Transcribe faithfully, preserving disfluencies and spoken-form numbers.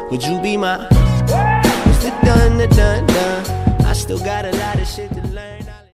Would you be my? It's the done, the done, done. I still got a lot of shit to